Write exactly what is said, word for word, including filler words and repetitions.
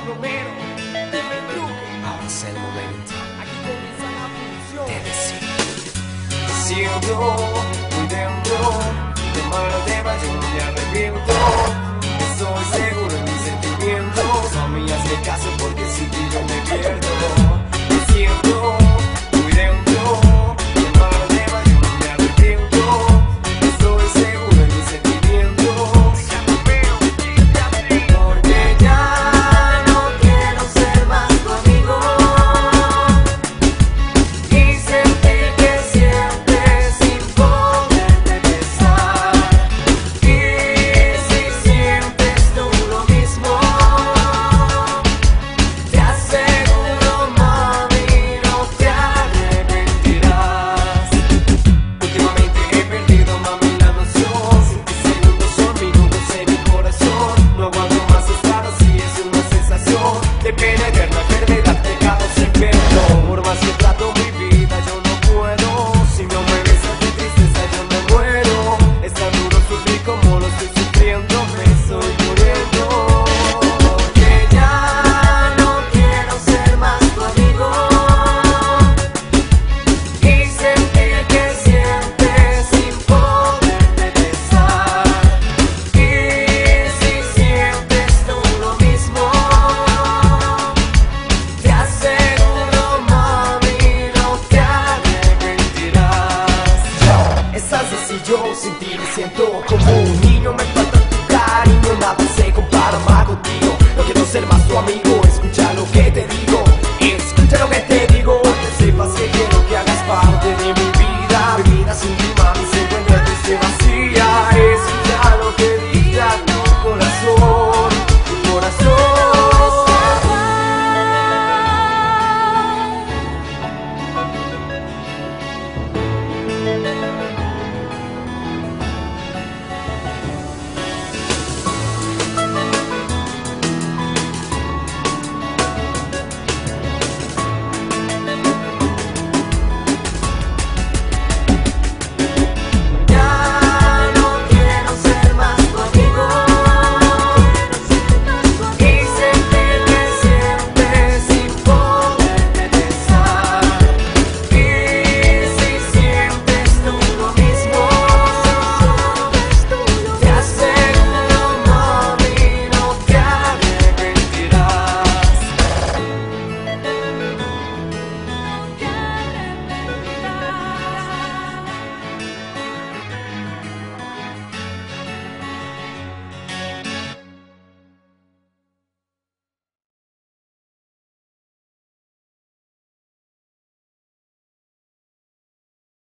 Romero, dime el truque. Ahora es el momento Aquí comienza la función. de decir. Siento muy dentro, de mala tema yo no me arrepiento. Estoy seguro en mis sentimientos, no me hagas caso porque si ti yo me pierdo. Me siento muy dentro, de mala tema yo no me arrepiento. Estoy seguro en mis sentimientos, porque ya no quiero ser más tu amigo. Y sentir que sientes sin poderte besar. Y si sientes tú lo mismo, te aseguro, mami, no te arrepentirás. Últimamente he perdido, mami, la noción. Siete segundos son minutos en mi corazón. No aguanto más estar así, es una sensación de pena eterna, enfermedad, pecado sin perdón. Por más que trato mi vida, yo no puedo. Si no me besas de tristeza, yo me muero. Es tan duro sufrir como lo estoy sufriendo, me estoy muriendo. Porque ya no quiero ser más tu amigo. Y sentir que sientes sin poderte besar. Y si sientes tú lo mismo, te aseguro, mami, no te arrepentirás. Estás así, yo sin ti me siento como un niño. Me falta tu cariño, nada se compara más contigo. No quiero ser más tu amigo.